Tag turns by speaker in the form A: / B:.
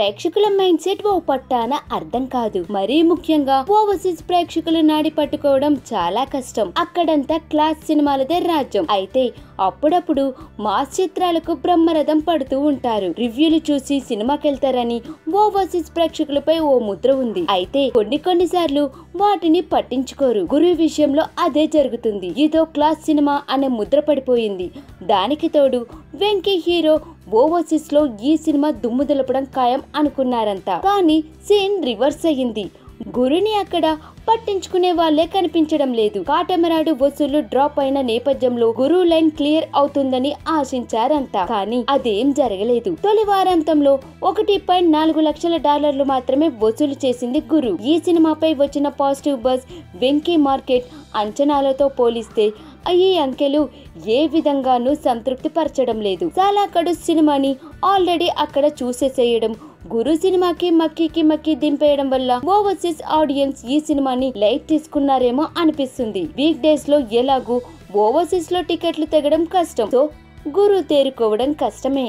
A: ప్రేక్షకుల mind set ఓ పట్టాన అర్థం కాదు. మరీ ముఖ్యంగా ఓవర్సీస్ ప్రేక్షకుల నాడి పట్టుకోవడం చాలా కష్టం. అక్కడంతా క్లాస్ సినిమాలదే రాజ్యం. అయితే అప్పుడప్పుడు మాస్ చిత్రాలకు బ్రహ్మరథం పడుతూ ఉంటారు. రివ్యూలు చూసి సినిమాకెళ్తారని ఓవర్సీస్ ప్రేక్షకులపై ఓ ముద్ర ఉంది. అయితే కొన్నిసార్లు వాటిని పట్టించుకోరు. గురు విషయంలో అదే జరుగుతుంది. ఇదో క్లాస్ సినిమా అనే ముద్ర పడిపోయింది. దానికి తోడు వెంకీ హీరో ఓవర్సీస్ లో ఈ సినిమా దుమ్ము దులపడం ఖాయం అనుకున్నారంతా. కానీ సీన్ రివర్స్ అయ్యింది. గురుని అక్కడ పట్టించుకునే వాళ్లే కనిపించడం లేదు. కాటమరాడు వసూళ్లు డ్రాప్ అయిన నేపథ్యంలో గురు లైన్ క్లియర్ అవుతుందని ఆశించారంతా. కానీ అదేం జరగలేదు. తొలి వారాంతంలో $1.4 లక్షల మాత్రమే వసూలు చేసింది గురు. ఈ సినిమాపై వచ్చిన పాజిటివ్ బజ్ వెంకీ మార్కెట్ అంచనాలతో పోలిస్తే ఈ అంకెలు ఏ విధంగానూ సంతృప్తి పరచడం లేదు. చాలా కడు సినిమాని ఆల్రెడీ అక్కడ చూసేసేయడం, గురు సినిమాకి మక్కి దింపేయడం వల్ల ఓవర్సీస్ ఆడియన్స్ ఈ సినిమాని లైట్ తీసుకున్నారేమో అనిపిస్తుంది. వీక్ డేస్ లో ఎలాగూ ఓవర్సీస్ లో టికెట్లు తెగడం కష్టం. సో గురు తేరుకోవడం కష్టమే.